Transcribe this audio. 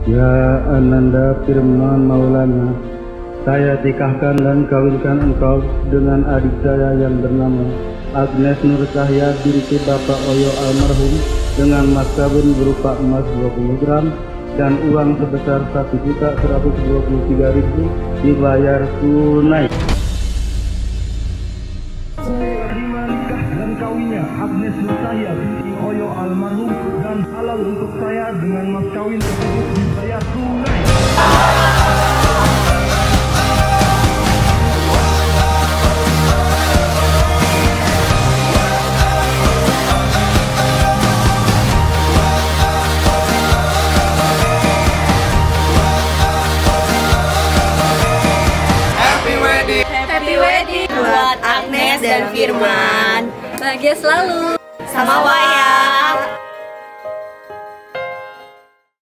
Ya Ananda Firman Maulana, saya nikahkan dan kawinkan engkau dengan adik saya yang bernama Agnes Nur Cahya binti Bapak Oyo almarhum dengan mas kawin berupa emas 20 gram dan uang sebesar 1.123.000 dibayar tunai. Terima nikah dan kawinnya Agnes Nur Cahya binti Oyo almarhum dan halal untuk saya dengan mas kawin tersebut dibayar tunai. Happy wedding buat Agnes dan Firman. Bahagia selalu sama Waya.